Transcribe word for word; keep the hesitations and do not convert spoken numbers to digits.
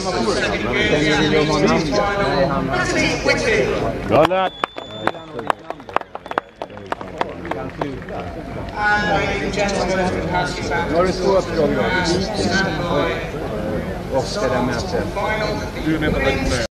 Got that. And ladies and gentlemen, as we pass you back, stand by. Oscar är med sig. Final.